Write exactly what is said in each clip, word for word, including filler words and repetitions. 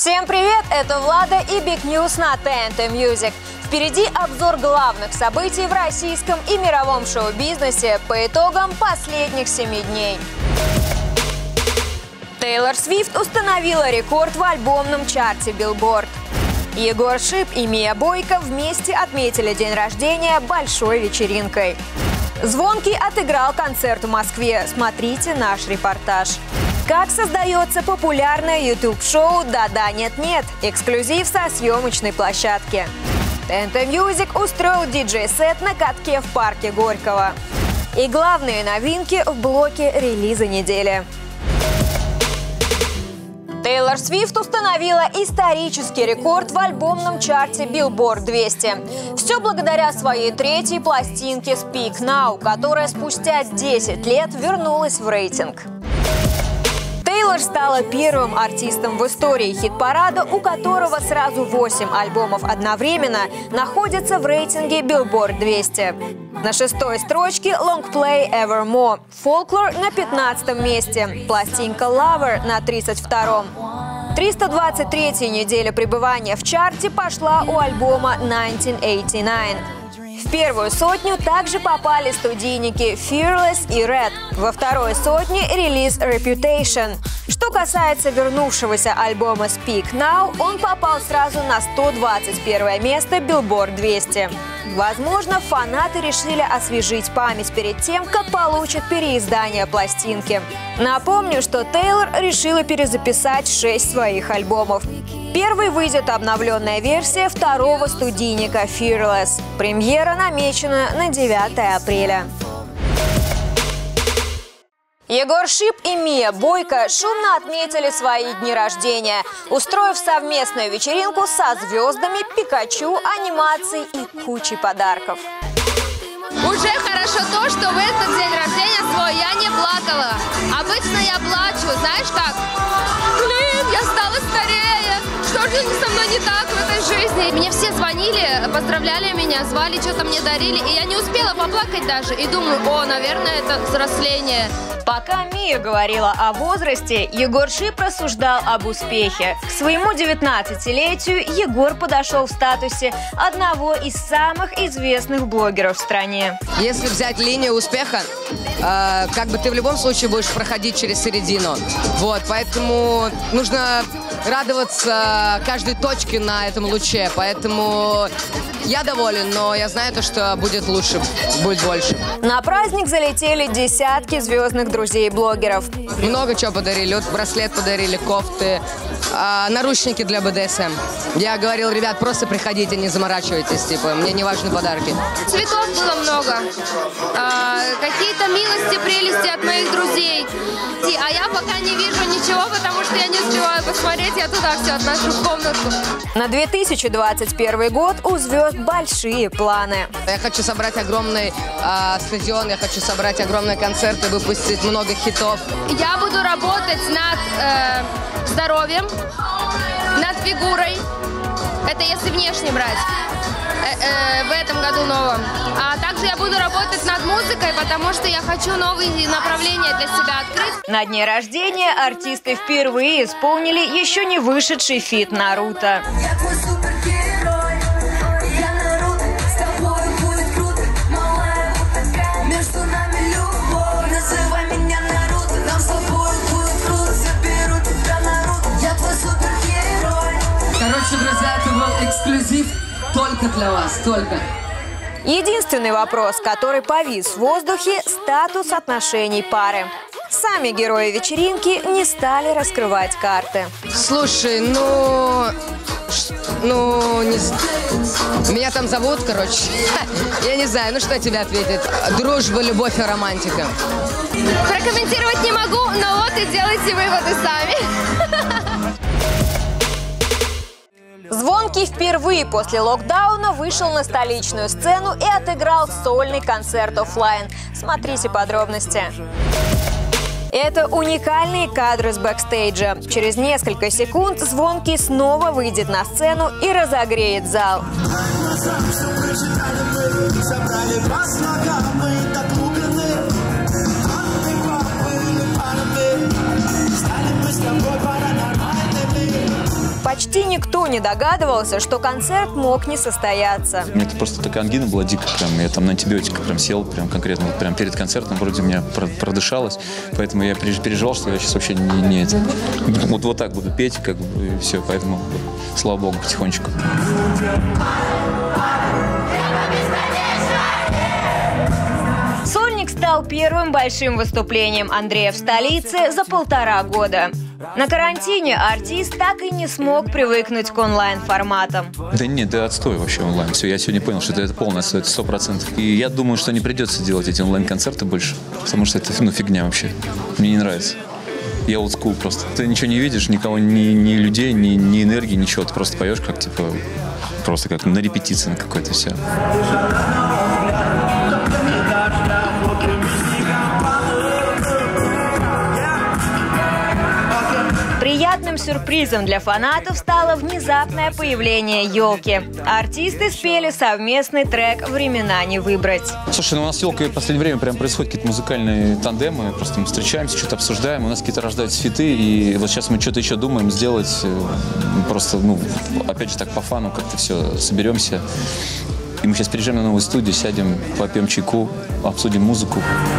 Всем привет! Это Влада и Big News на тэ эн тэ Music. Впереди обзор главных событий в российском и мировом шоу-бизнесе по итогам последних семи дней. Тейлор Свифт установила рекорд в альбомном чарте Billboard. Егор Шип и Мия Бойко вместе отметили день рождения большой вечеринкой. Звонкий отыграл концерт в Москве. Смотрите наш репортаж. Как создается популярное YouTube-шоу «Да-да, нет-нет». Эксклюзив со съемочной площадки. тэ эн тэ Music устроил диджей-сет на катке в парке Горького. И главные новинки в блоке релиза недели. Тейлор Свифт установила исторический рекорд в альбомном чарте Billboard двести. Все благодаря своей третьей пластинке Speak Now, которая спустя десять лет вернулась в рейтинг. Тейлор стала первым артистом в истории хит-парада, у которого сразу восемь альбомов одновременно находятся в рейтинге Billboard двести. На шестой строчке лонгплей Evermore, Folklore на пятнадцатом месте, пластинка Lover на тридцать втором. триста двадцать третья неделя пребывания в чарте пошла у альбома тысяча девятьсот восемьдесят девять. В первую сотню также попали студийники Fearless и Red. Во второй сотне релиз Reputation. Что касается вернувшегося альбома Speak Now, он попал сразу на сто двадцать первое место Billboard двести. Возможно, фанаты решили освежить память перед тем, как получат переиздание пластинки. Напомню, что Тейлор решила перезаписать шесть своих альбомов. Первый выйдет обновленная версия второго студийника Fearless. Премьера намечена на девятое апреля. Егор Шип и Мия Бойко шумно отметили свои дни рождения, устроив совместную вечеринку со звездами, Пикачу, анимацией и кучей подарков. Уже хорошо то, что в этот день рождения свой я не плакала. Обычно я плачу, знаешь как? Блин, я стала старее. Что же со мной не так в этой жизни? Мне все звонили, поздравляли меня, звали, что-то мне дарили. И я не успела поплакать даже. И думаю, о, наверное, это взросление. Пока Мия говорила о возрасте, Егор Шип рассуждал об успехе. К своему девятнадцатилетию Егор подошел в статусе одного из самых известных блогеров в стране. Если взять линию успеха, э, как бы ты в любом случае будешь проходить через середину. Вот, поэтому нужно радоваться каждой точке на этом луче. Поэтому я доволен, но я знаю то, что будет лучше, будет больше. На праздник залетели десятки звездных друзей блогеров. Много чего подарили. Вот браслет подарили, кофты, э, наручники для бэ дэ эс эм. Я говорил, ребят, просто приходите, не заморачивайтесь, типа, мне не важны подарки. Цветов было много. А, какие-то милости, прелести от моих друзей. А я пока не вижу ничего, потому что я не успеваю посмотреть, я туда все отношу в комнату. На две тысячи двадцать первый год у звезд большие планы. Я хочу собрать огромный э, стадион, я хочу собрать огромные концерты, выпустить много хитов. Я буду работать над э, здоровьем, над фигурой. Это если внешне брать. Э, э, в этом году новом. А также я буду работать над музыкой, потому что я хочу новые направления для себя открыть. На дне рождения артисты впервые исполнили еще не вышедший фит Наруто. Короче, друзья, это был эксклюзив только для вас, только. Единственный вопрос, который повис в воздухе – статус отношений пары. Сами герои вечеринки не стали раскрывать карты. Слушай, ну... Ну, не знаю. Меня там зовут, короче. Я не знаю, ну что тебе ответить? Дружба, любовь и романтика. Прокомментировать не могу, но вот и делайте выводы сами. Звонкий впервые после локдауна вышел на столичную сцену и отыграл сольный концерт оффлайн. Смотрите подробности. Это уникальные кадры с бэкстейджа. Через несколько секунд Звонкий снова выйдет на сцену и разогреет зал. почти никто не догадывался, что концерт мог не состояться. У меня это просто такая ангина была дикая, прям, я там на антибиотиках прям сел, прям конкретно, вот, прям перед концертом вроде у меня продышалось, поэтому я переживал, что я сейчас вообще не, не это, вот, вот так буду петь, как бы, и все, поэтому, слава богу, потихонечку. «Сольник» стал первым большим выступлением Андрея в столице за полтора года. На карантине артист так и не смог привыкнуть к онлайн-форматам. Да нет, да отстой вообще онлайн. Все, я сегодня понял, что это, это полное отстой, это сто процентов. И я думаю, что не придется делать эти онлайн-концерты больше, потому что это, ну, фигня вообще. Мне не нравится. Я олдскул просто. Ты ничего не видишь, никого, ни, ни людей, ни, ни энергии, ничего. Ты просто поешь как, типа, просто как на репетиции на какой-то, все. Приятным сюрпризом для фанатов стало внезапное появление елки. Артисты спели совместный трек «Времена не выбрать». Слушай, ну у нас с елкой в последнее время прям происходят какие-то музыкальные тандемы. Просто мы встречаемся, что-то обсуждаем, у нас какие-то рождаются фиты. И вот сейчас мы что-то еще думаем сделать. Просто, ну, опять же так по фану как-то все соберемся. И мы сейчас переезжаем на новую студию, сядем, попьем чайку, обсудим музыку.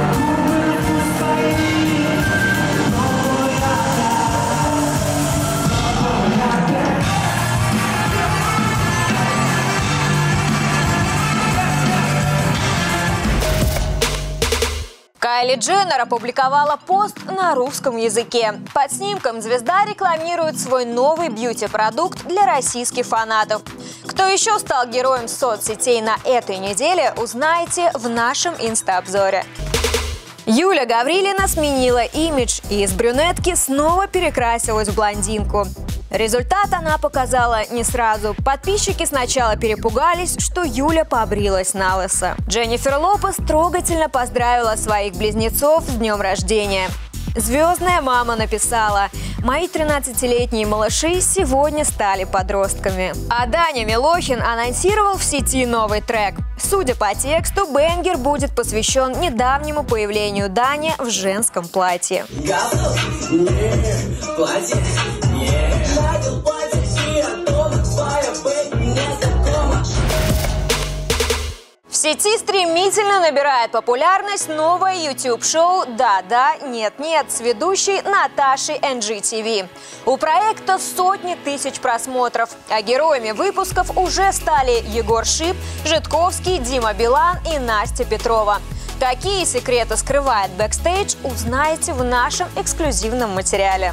Кайли Дженнер опубликовала пост на русском языке. Под снимком звезда рекламирует свой новый бьюти-продукт для российских фанатов. Кто еще стал героем соцсетей на этой неделе, узнаете в нашем инста-обзоре. Юля Гаврилина сменила имидж и из брюнетки снова перекрасилась в блондинку. Результат она показала не сразу. Подписчики сначала перепугались, что Юля побрилась налысо. Дженнифер Лопес трогательно поздравила своих близнецов с днем рождения. Звездная мама написала: «Мои тринадцатилетние малыши сегодня стали подростками». А Даня Милохин анонсировал в сети новый трек. Судя по тексту, бэнгер будет посвящен недавнему появлению Дани в женском платье. В сети стремительно набирает популярность новое YouTube-шоу «Да-да, нет-нет» с ведущей Наташей эн джи ти ви. У проекта сотни тысяч просмотров, а героями выпусков уже стали Егор Шип, Житковский, Дима Билан и Настя Петрова. Какие секреты скрывает бэкстейдж, узнаете в нашем эксклюзивном материале.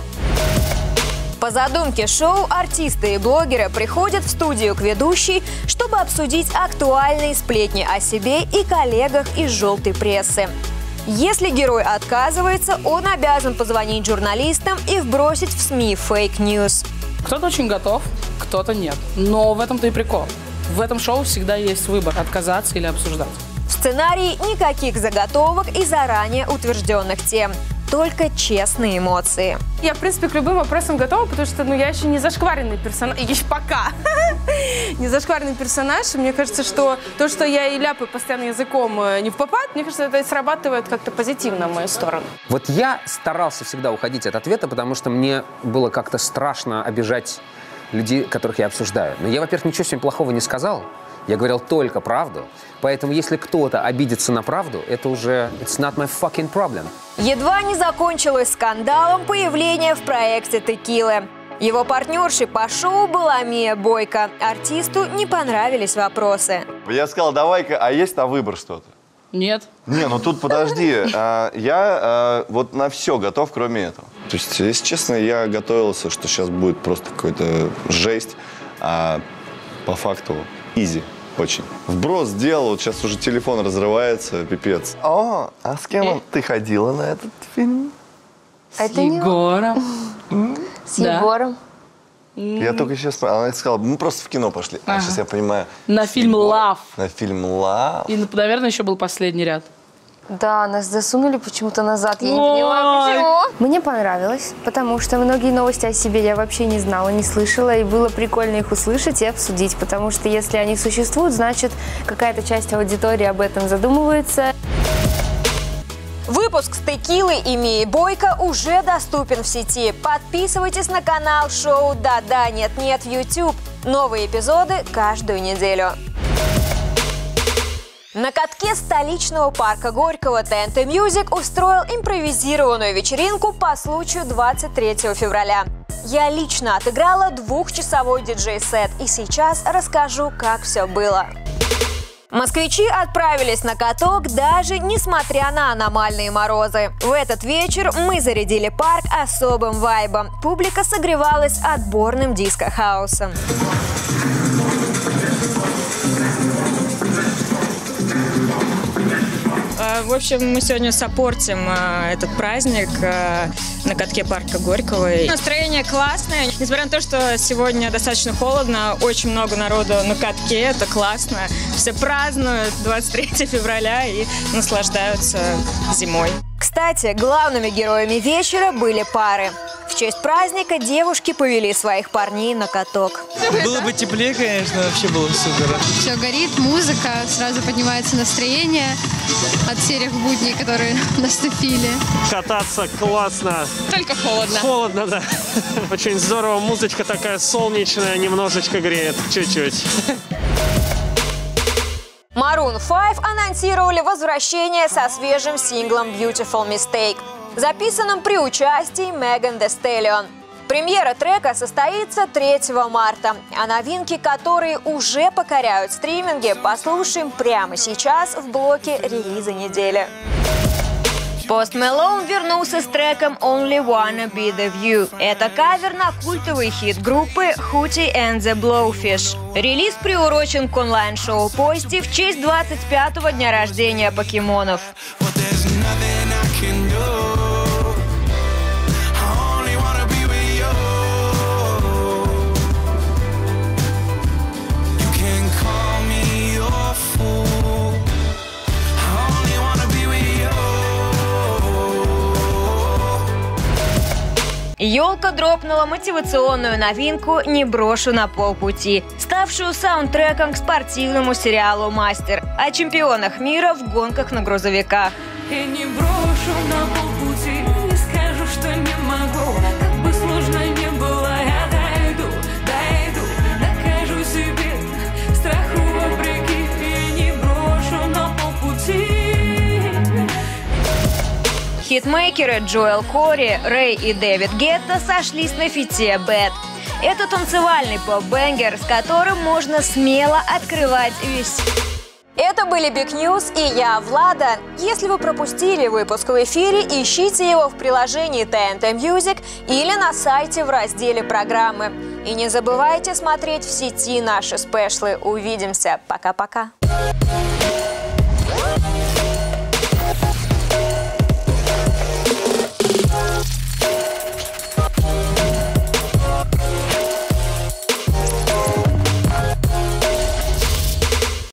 По задумке шоу, артисты и блогеры приходят в студию к ведущей, чтобы обсудить актуальные сплетни о себе и коллегах из желтой прессы. Если герой отказывается, он обязан позвонить журналистам и вбросить в СМИ фейк-ньюс. Кто-то очень готов, кто-то нет. Но в этом-то и прикол. В этом шоу всегда есть выбор – отказаться или обсуждать. В сценарии никаких заготовок и заранее утвержденных тем. Только честные эмоции. Я, в принципе, к любым вопросам готова, потому что, ну, я еще не зашкваренный персонаж. Еще пока. Не зашкваренный персонаж. Мне кажется, что то, что я и ляпаю постоянно языком не в попад, мне кажется, это срабатывает как-то позитивно в мою сторону. Вот я старался всегда уходить от ответа, потому что мне было как-то страшно обижать людей, которых я обсуждаю. Но я, во-первых, ничего сегодня плохого не сказал. Я говорил только правду. Поэтому, если кто-то обидится на правду, это уже it's not my fucking problem. Едва не закончилось скандалом появление в проекте «Текилы». Его партнершей по шоу была Мия Бойко. Артисту не понравились вопросы. Я сказал, давай-ка, а есть на выбор что-то? Нет. Не, ну тут подожди. А, я а, вот на все готов, кроме этого. То есть, если честно, я готовился, что сейчас будет просто какой-то жесть. А по факту изи. Очень. Вброс сделал, вот сейчас уже телефон разрывается, пипец. О, а с кем ты ходила на этот фильм? С Егором. С Егором. Я только сейчас... Она сказала, мы просто в кино пошли. А сейчас я понимаю... На фильм «Лав». На фильм «Лав». И, наверное, еще был последний ряд. Да, нас засунули почему-то назад, я не понимаю, почему. Мне понравилось, потому что многие новости о себе я вообще не знала, не слышала, и было прикольно их услышать и обсудить, потому что если они существуют, значит, какая-то часть аудитории об этом задумывается. Выпуск Выпуск с Текилой и Мией Бойко уже доступен в сети. Подписывайтесь на канал шоу «Да-да, нет-нет» в YouTube. Новые эпизоды каждую неделю. На катке столичного парка Горького тэ эн тэ Music устроил импровизированную вечеринку по случаю двадцать третьего февраля. Я лично отыграла двухчасовой диджей-сет и сейчас расскажу, как все было. Москвичи отправились на каток даже несмотря на аномальные морозы. В этот вечер мы зарядили парк особым вайбом. Публика согревалась отборным диско-хаусом. В общем, мы сегодня саппортим этот праздник на катке парка Горького. Настроение классное. Несмотря на то, что сегодня достаточно холодно, очень много народу на катке, это классно. Все празднуют двадцать третьего февраля и наслаждаются зимой. Кстати, главными героями вечера были пары. В честь праздника девушки повели своих парней на каток. Было бы теплее, конечно, вообще было супер. Все горит, музыка, сразу поднимается настроение от серых будней, которые наступили. Кататься классно. Только холодно. Холодно, да. Очень здорово, музычка такая солнечная, немножечко греет, чуть-чуть. Maroon пять анонсировали возвращение со свежим синглом Beautiful Mistake, записанным при участии Меган Thee Stallion. Премьера трека состоится третьего марта, а новинки, которые уже покоряют стриминги, послушаем прямо сейчас в блоке релиза недели. Пост Мэлоун вернулся с треком Only Wanna Be The View. Это кавер на культовый хит группы Hootie and the Blowfish. Релиз приурочен к онлайн-шоу Пости в честь двадцать пятого дня рождения покемонов. Ёлка дропнула мотивационную новинку «Не брошу на полпути», ставшую саундтреком к спортивному сериалу «Мастер» о чемпионах мира в гонках на грузовиках. И не брошу на полпути, не скажу, что не могу, как бы сложно не было, я дойду, дойду, докажу себе, страху вопреки, и не брошу на полпути. Хитмейкеры Джоэл Кори, Рэй и Дэвид Гетта сошлись на фите «Bad». Это танцевальный поп-бэнгер, с которым можно смело открывать весь. Это были Big News и я, Влада. Если вы пропустили выпуск в эфире, ищите его в приложении тэ эн тэ Music или на сайте в разделе «Программы». И не забывайте смотреть в сети наши спешлы. Увидимся. Пока-пока.